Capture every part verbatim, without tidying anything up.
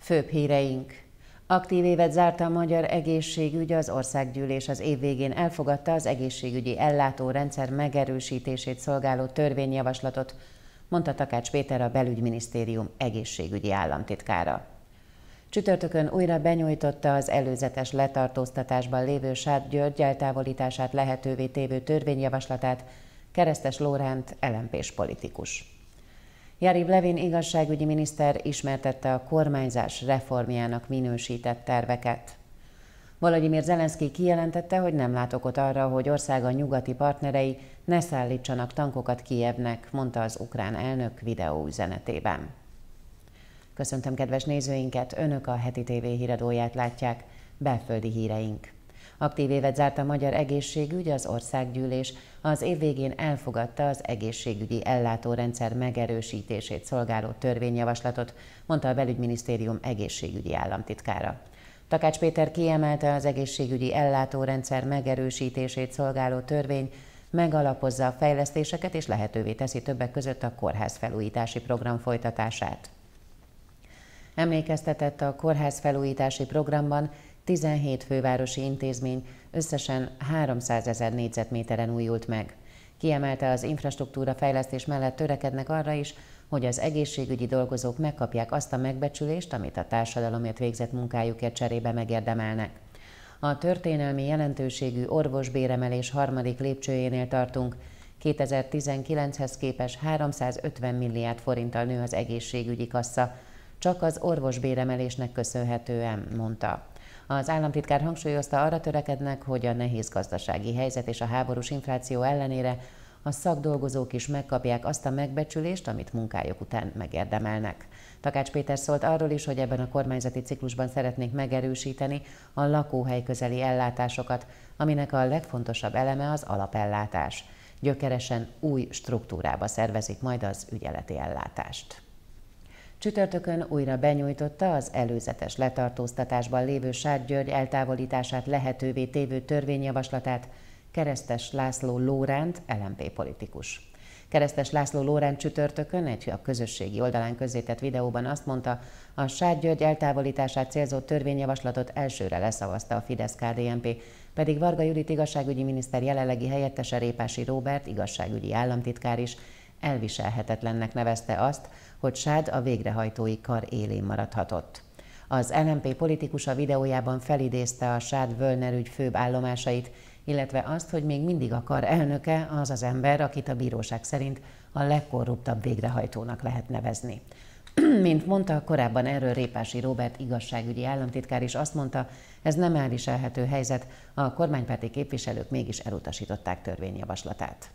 Főbb híreink. Aktív évet zárta a magyar egészségügy, az országgyűlés az év végén elfogadta az egészségügyi ellátórendszer megerősítését szolgáló törvényjavaslatot, mondta Takács Péter, a Belügyminisztérium egészségügyi államtitkára. Csütörtökön újra benyújtotta az előzetes letartóztatásban lévő Sád György eltávolítását lehetővé tévő törvényjavaslatát Keresztes Lóránt el em pés politikus. Jariv Levin igazságügyi miniszter ismertette a kormányzás reformjának minősített terveket. Volodymyr Zelenszkij kijelentette, hogy nem lát okot arra, hogy országa nyugati partnerei ne szállítsanak tankokat Kijevnek, mondta az ukrán elnök videóüzenetében. Köszöntöm kedves nézőinket, Önök a Heti té vé híradóját látják, belföldi híreink. Aktív évet zárt a magyar egészségügy, az országgyűlés az év végén elfogadta az egészségügyi ellátórendszer megerősítését szolgáló törvényjavaslatot, mondta a Belügyminisztérium egészségügyi államtitkára. Takács Péter kiemelte, az egészségügyi ellátórendszer megerősítését szolgáló törvény megalapozza a fejlesztéseket és lehetővé teszi többek között a kórházfelújítási program folytatását. Emlékeztetett, a kórházfelújítási programban tizenhét fővárosi intézmény összesen háromszázezer négyzetméteren újult meg. Kiemelte, az infrastruktúra fejlesztés mellett törekednek arra is, hogy az egészségügyi dolgozók megkapják azt a megbecsülést, amit a társadalomért végzett munkájukért cserébe megérdemelnek. A történelmi jelentőségű orvosbéremelés harmadik lépcsőjénél tartunk. kétezer-tizenkilenchez képest háromszázötven milliárd forinttal nő az egészségügyi kassa, csak az orvosbéremelésnek köszönhetően, mondta. Az államtitkár hangsúlyozta, arra törekednek, hogy a nehéz gazdasági helyzet és a háborús infláció ellenére a szakdolgozók is megkapják azt a megbecsülést, amit munkájuk után megérdemelnek. Takács Péter szólt arról is, hogy ebben a kormányzati ciklusban szeretnék megerősíteni a lakóhely közeli ellátásokat, aminek a legfontosabb eleme az alapellátás. Gyökeresen új struktúrába szervezik majd az ügyeleti ellátást. Csütörtökön újra benyújtotta az előzetes letartóztatásban lévő Sád György eltávolítását lehetővé tévő törvényjavaslatát Keresztes László Lóránt, el em pé politikus. Keresztes László Lóránt csütörtökön egy a közösségi oldalán közzétett videóban azt mondta, a Sád György eltávolítását célzó törvényjavaslatot elsőre leszavazta a Fidesz-ká dé en pé, pedig Varga Judit igazságügyi miniszter jelenlegi helyettese, Répási Róbert igazságügyi államtitkár is elviselhetetlennek nevezte azt, hogy Sád a végrehajtói kar élén maradhatott. Az el em pé politikus a videójában felidézte a Sád-Völner ügy főbb állomásait, illetve azt, hogy még mindig a kar elnöke az az ember, akit a bíróság szerint a legkorruptabb végrehajtónak lehet nevezni. Mint mondta, korábban erről Répási Róbert igazságügyi államtitkár is azt mondta, ez nem elviselhető helyzet, a kormánypárti képviselők mégis elutasították törvényjavaslatát.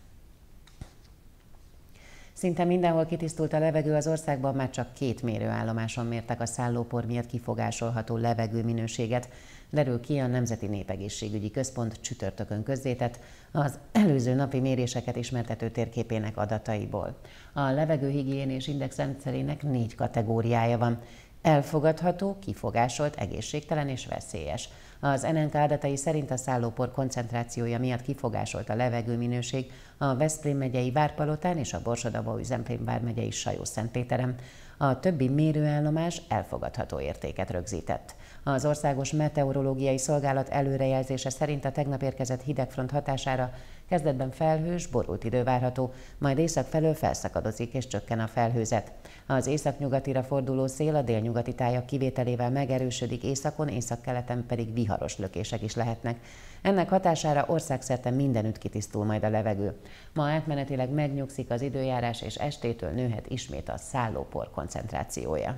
Szinte mindenhol kitisztult a levegő, az országban már csak két mérőállomáson mértek a szállópor miatt kifogásolható levegőminőséget, derül ki a Nemzeti Népegészségügyi Központ csütörtökön közzétett az előző napi méréseket ismertető térképének adataiból. A levegőhigiénés index rendszerének négy kategóriája van: elfogadható, kifogásolt, egészségtelen és veszélyes. Az en en ká adatai szerint a szállópor koncentrációja miatt kifogásolt a levegőminőség a Veszprém megyei Várpalotán és a Borsod-Abaúj-Zemplén vármegyei Sajó-Szentpéteren. A többi mérőállomás elfogadható értéket rögzített. Az Országos Meteorológiai Szolgálat előrejelzése szerint a tegnap érkezett hidegfront hatására kezdetben felhős, borult idő várható, majd észak felől felszakadozik és csökken a felhőzet. Az északnyugatira forduló szél a délnyugati tájak kivételével megerősödik, északon, északkeleten pedig viharos lökések is lehetnek. Ennek hatására országszerte mindenütt kitisztul majd a levegő. Ma átmenetileg megnyugszik az időjárás, és estétől nőhet ismét a szállópor koncentrációja.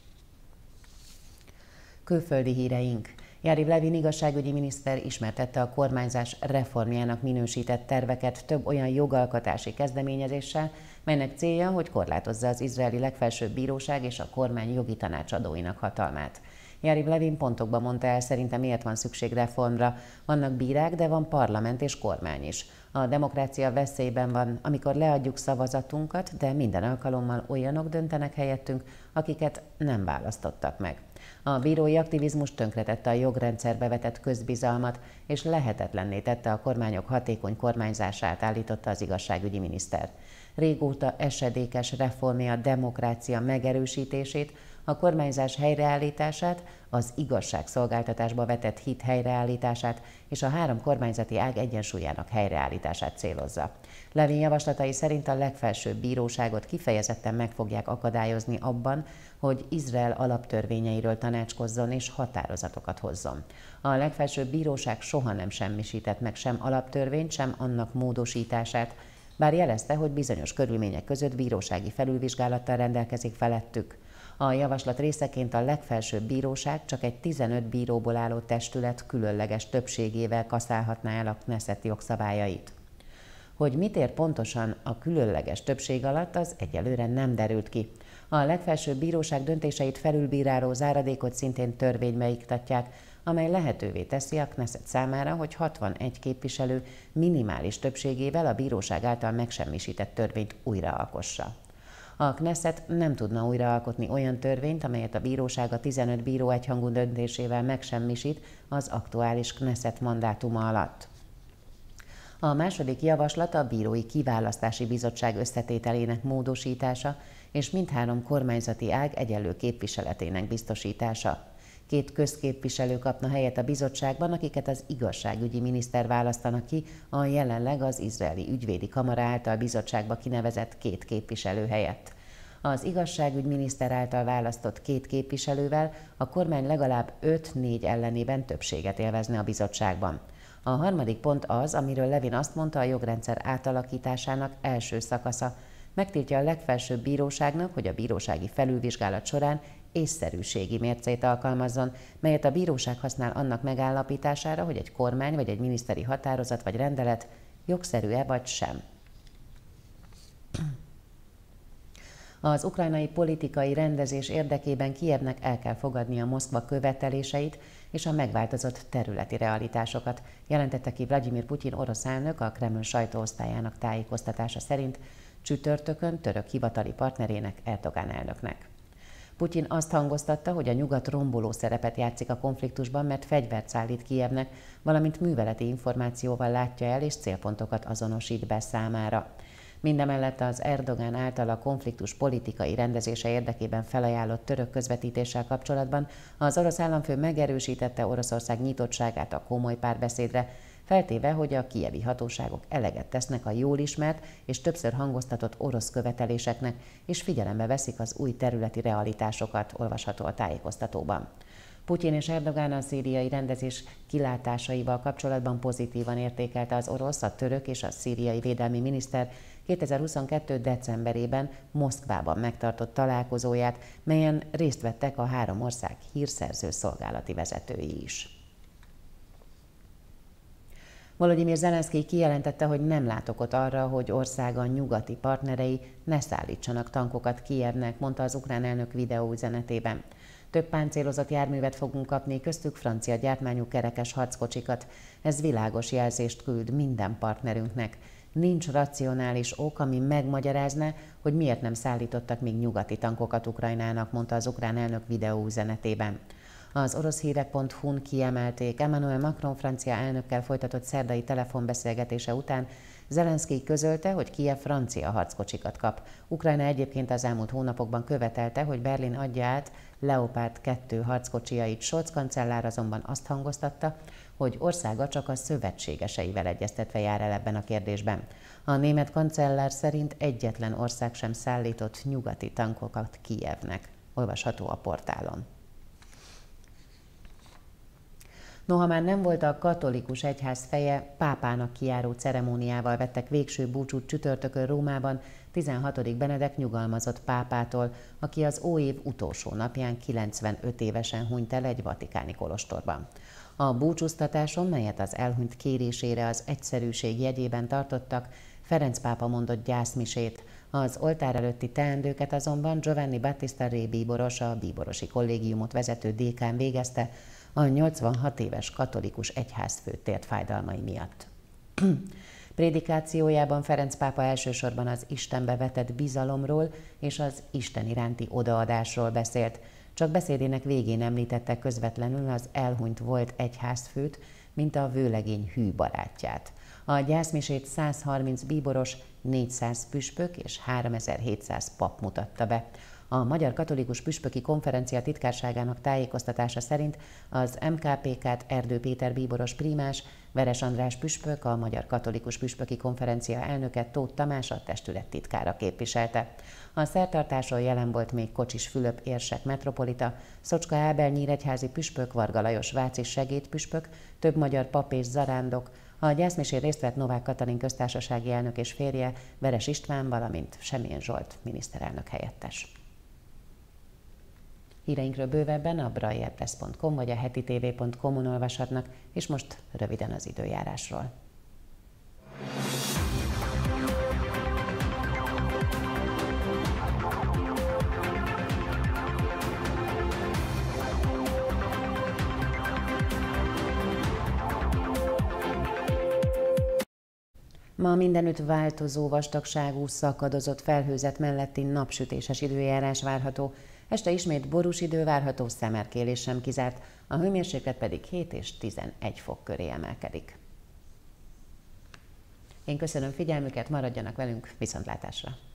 Külföldi híreink. Jariv Levin igazságügyi miniszter ismertette a kormányzás reformjának minősített terveket több olyan jogalkotási kezdeményezéssel, melynek célja, hogy korlátozza az izraeli legfelsőbb bíróság és a kormány jogi tanácsadóinak hatalmát. Jariv Levin pontokban mondta el, szerinte miért van szükség reformra. Vannak bírák, de van parlament és kormány is. A demokrácia veszélyben van, amikor leadjuk szavazatunkat, de minden alkalommal olyanok döntenek helyettünk, akiket nem választottak meg. A bírói aktivizmus tönkretette a jogrendszerbe vetett közbizalmat, és lehetetlenné tette a kormányok hatékony kormányzását, állította az igazságügyi miniszter. Régóta esedékes reformja a demokrácia megerősítését, a kormányzás helyreállítását, az igazságszolgáltatásba vetett hit helyreállítását és a három kormányzati ág egyensúlyának helyreállítását célozza. Levin javaslatai szerint a legfelsőbb bíróságot kifejezetten meg fogják akadályozni abban, hogy Izrael alaptörvényeiről tanácskozzon és határozatokat hozzon. A legfelsőbb bíróság soha nem semmisített meg sem alaptörvényt, sem annak módosítását, bár jelezte, hogy bizonyos körülmények között bírósági felülvizsgálattal rendelkezik felettük. A javaslat részeként a legfelsőbb bíróság csak egy tizenöt bíróból álló testület különleges többségével kaszálhatná el a Knesset jogszabályait. Hogy mit ér pontosan a különleges többség alatt, az egyelőre nem derült ki. A legfelsőbb bíróság döntéseit felülbíráló záradékot szintén törvénybe iktatják, amely lehetővé teszi a Knesset számára, hogy hatvanegy képviselő minimális többségével a bíróság által megsemmisített törvényt újraalkossa. A Knesset nem tudna újraalkotni olyan törvényt, amelyet a bíróság a tizenöt bíró egyhangú döntésével megsemmisít az aktuális Knesset mandátuma alatt. A második javaslat a Bírói Kiválasztási Bizottság összetételének módosítása és mindhárom kormányzati ág egyenlő képviseletének biztosítása. Két közképviselő kapna helyet a bizottságban, akiket az igazságügyi miniszter választanak ki, a jelenleg az izraeli ügyvédi kamara által bizottságba kinevezett két képviselő helyett. Az igazságügyminiszter által választott két képviselővel a kormány legalább öt-négy ellenében többséget élvezne a bizottságban. A harmadik pont az, amiről Levin azt mondta, a jogrendszer átalakításának első szakasza, megtiltja a legfelsőbb bíróságnak, hogy a bírósági felülvizsgálat során észszerűségi mércét alkalmazzon, melyet a bíróság használ annak megállapítására, hogy egy kormány vagy egy miniszteri határozat vagy rendelet jogszerű-e vagy sem. Az ukrajnai politikai rendezés érdekében Kijevnek el kell fogadnia Moszkva követeléseit és a megváltozott területi realitásokat, jelentette ki Vlagyimir Putyin orosz elnök a Kreml sajtóosztályának tájékoztatása szerint csütörtökön török hivatali partnerének, Erdogán elnöknek. Putyin azt hangoztatta, hogy a nyugat romboló szerepet játszik a konfliktusban, mert fegyvert szállít Kijevnek, valamint műveleti információval látja el és célpontokat azonosít be számára. Mindemellett az Erdogán által a konfliktus politikai rendezése érdekében felajánlott török közvetítéssel kapcsolatban az orosz államfő megerősítette Oroszország nyitottságát a komoly párbeszédre, feltéve, hogy a kijevi hatóságok eleget tesznek a jól ismert és többször hangoztatott orosz követeléseknek, és figyelembe veszik az új területi realitásokat, olvasható a tájékoztatóban. Putyin és Erdogán a szíriai rendezés kilátásaival kapcsolatban pozitívan értékelte az orosz, a török és a szíriai védelmi miniszter kétezer-huszonkettő. decemberében Moszkvában megtartott találkozóját, melyen részt vettek a három ország hírszerző szolgálati vezetői is. Volodymyr Zelenszkij kijelentette, hogy nem lát okot arra, hogy országa nyugati partnerei ne szállítsanak tankokat Kijevnek, mondta az ukrán elnök videóüzenetében. Több páncélozott járművet fogunk kapni, köztük francia gyártmányú kerekes harckocsikat. Ez világos jelzést küld minden partnerünknek. Nincs racionális ok, ami megmagyarázna, hogy miért nem szállítottak még nyugati tankokat Ukrajnának, mondta az ukrán elnök videóüzenetében. Az orosz hírek pont hu-n kiemelték, Emmanuel Macron francia elnökkel folytatott szerdai telefonbeszélgetése után Zelenszkij közölte, hogy Kijev francia harckocsikat kap. Ukrajna egyébként az elmúlt hónapokban követelte, hogy Berlin adja át Leopard kettő harckocsiait. Scholz kancellár azonban azt hangoztatta, hogy országa csak a szövetségeseivel egyeztetve jár el ebben a kérdésben. A német kancellár szerint egyetlen ország sem szállított nyugati tankokat Kijevnek. Olvasható a portálon. Noha már nem volt a katolikus egyház feje, pápának kijáró ceremóniával vettek végső búcsút csütörtökön Rómában tizenhatodik Benedek nyugalmazott pápától, aki az óév utolsó napján kilencvenöt évesen hunyt el egy vatikáni kolostorban. A búcsúztatáson, melyet az elhunyt kérésére az egyszerűség jegyében tartottak, Ferenc pápa mondott gyászmisét. Az oltár előtti teendőket azonban Giovanni Battista Re bíboros, a bíborosi kollégiumot vezető dékán végezte, a nyolcvanhat éves katolikus egyházfő tért fájdalmai miatt. Prédikációjában Ferenc pápa elsősorban az Istenbe vetett bizalomról és az Isten iránti odaadásról beszélt, csak beszédének végén említette közvetlenül az elhunyt volt egyházfőt, mint a vőlegény hű barátját. A gyászmisét százharminc bíboros, négyszáz püspök és háromezer-hétszáz pap mutatta be. A Magyar Katolikus Püspöki Konferencia titkárságának tájékoztatása szerint az em ká pé ká-t Erdő Péter bíboros prímás, Veres András püspök, a Magyar Katolikus Püspöki Konferencia elnöke Tóth Tamás a testület titkára képviselte. A szertartáson jelen volt még Kocsis Fülöp érsek metropolita, Szocska Ábel nyíregyházi püspök, Varga Lajos váci segédpüspök, több magyar pap és zarándok. A gyászmisén részt vett Novák Katalin köztársasági elnök és férje, Veres István, valamint Semjén Zsolt miniszterelnök helyettes. Híreinkről bővebben a braillepress pont com vagy a hetitv pont com-on olvashatnak, és most röviden az időjárásról. Ma mindenütt változó vastagságú, szakadozott felhőzet melletti napsütéses időjárás várható, este ismét borús idő várható, szemerkélés sem kizárt, a hőmérséklet pedig hét és tizenegy fok köré emelkedik. Én köszönöm figyelmüket, maradjanak velünk, viszontlátásra!